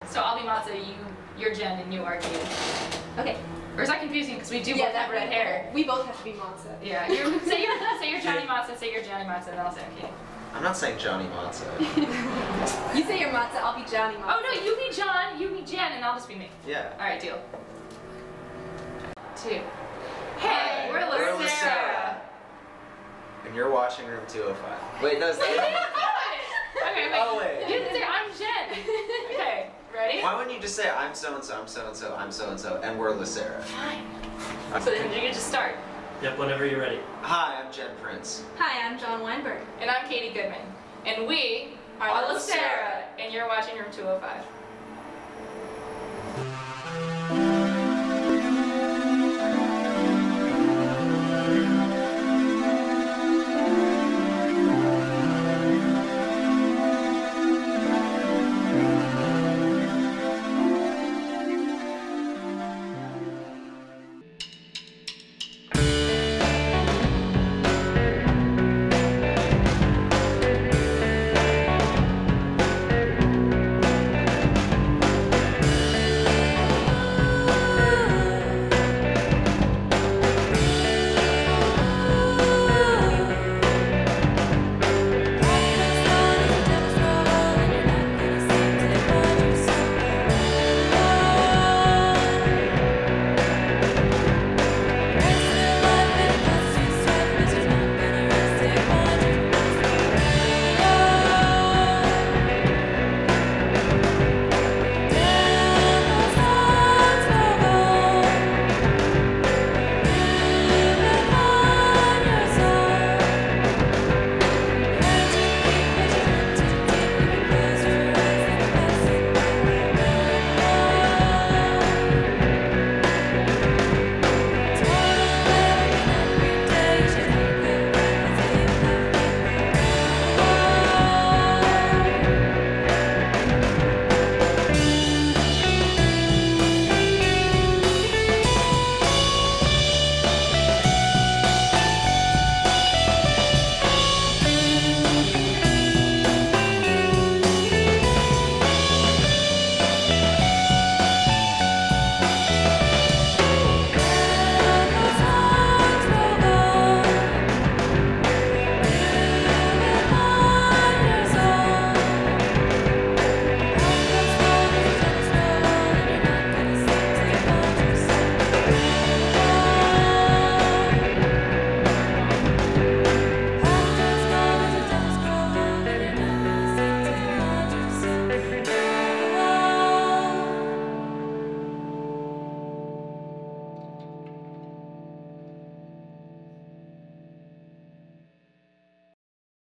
So I'll be Matza, you're Jen, and you are Katy. Okay. Or is that confusing? Because we do both have red hair. We both have to be Matza. Yeah. Say you're Johnny Matza, say you're Johnny Matza, and then I'll say I'm Katy. I'm not saying Johnny Matza. You say you're Matza, I'll be Johnny Matza. Oh no, you be John, you be Jen, and I'll just be me. Yeah. Alright, deal. 2. Hey, we're Sera. And you're watching room 205. Wait, no, it's Okay, wait. Oh, wait. You didn't say I'm Jen. Okay, ready? Why wouldn't you just say I'm so-and-so, I'm so-and-so, I'm so-and-so, and we're Sera? Fine. So then you can just start. Yep, whenever you're ready. Hi, I'm Jen Prince. Hi, I'm Jonathan Weinberg. And I'm Katy Goodman. And we are Sera. And you're watching room 205.